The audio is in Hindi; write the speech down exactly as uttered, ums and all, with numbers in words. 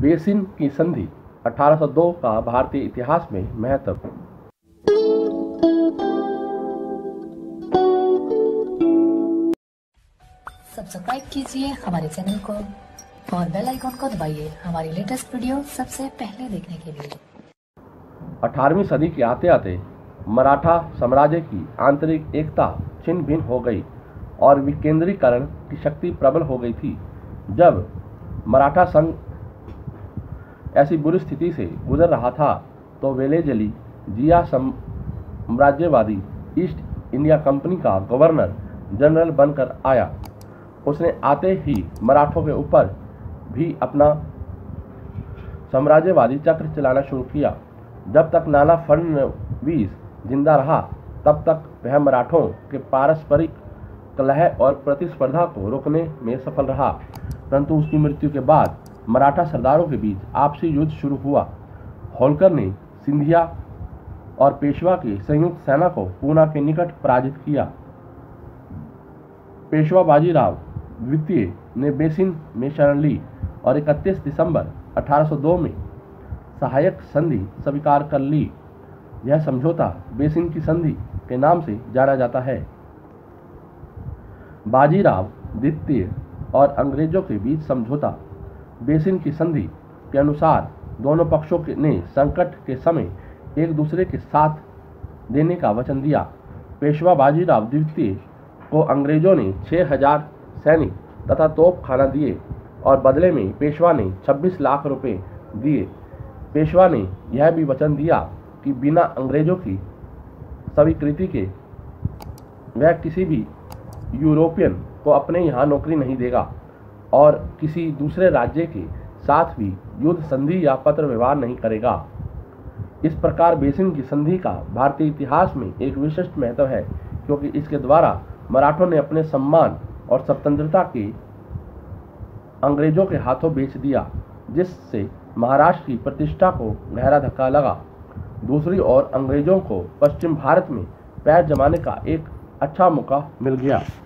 बेसिन की संधि अठारह सौ दो का भारतीय इतिहास में महत्व। सब्सक्राइब कीजिए हमारे चैनल को और बेल आइकॉन को दबाइए हमारी लेटेस्ट वीडियो सबसे पहले देखने के लिए। अठारहवीं सदी के आते आते मराठा साम्राज्य की आंतरिक एकता छिन्न भिन्न हो गई और विकेंद्रीकरण की शक्ति प्रबल हो गई थी। जब मराठा संघ ऐसी बुरी स्थिति से गुजर रहा था तो वेलेजली जिया साम्राज्यवादी ईस्ट इंडिया कंपनी का गवर्नर जनरल बनकर आया। उसने आते ही मराठों के ऊपर भी अपना साम्राज्यवादी चक्र चलाना शुरू किया। जब तक नाना फडणवीस जिंदा रहा तब तक वह मराठों के पारस्परिक कलह और प्रतिस्पर्धा को रोकने में सफल रहा, परंतु उसकी मृत्यु के बाद मराठा सरदारों के बीच आपसी युद्ध शुरू हुआ। होलकर ने सिंधिया और पेशवा की संयुक्त सेना को पूना के निकट पराजित किया। पेशवा बाजीराव द्वितीय ने बेसिन में शरण ली और इकतीस दिसंबर अठारह सौ दो में सहायक संधि स्वीकार कर ली। यह समझौता बेसिन की संधि के नाम से जाना जाता है। बाजीराव द्वितीय और अंग्रेजों के बीच समझौता बेसिन की संधि के अनुसार दोनों पक्षों ने संकट के समय एक दूसरे के साथ देने का वचन दिया। पेशवा बाजीराव द्वितीय को अंग्रेजों ने छह हजार सैनिक तथा तोपखाना दिए और बदले में पेशवा ने छब्बीस लाख रुपए दिए। पेशवा ने यह भी वचन दिया कि बिना अंग्रेजों की स्वीकृति के वह किसी भी यूरोपियन को अपने यहाँ नौकरी नहीं देगा और किसी दूसरे राज्य के साथ भी युद्ध संधि या पत्र व्यवहार नहीं करेगा। इस प्रकार बेसिन की संधि का भारतीय इतिहास में एक विशिष्ट महत्व है, क्योंकि इसके द्वारा मराठों ने अपने सम्मान और स्वतंत्रता के अंग्रेजों के हाथों बेच दिया, जिससे महाराष्ट्र की प्रतिष्ठा को गहरा धक्का लगा। दूसरी ओर अंग्रेजों को पश्चिम भारत में पैर जमाने का एक अच्छा मौका मिल गया।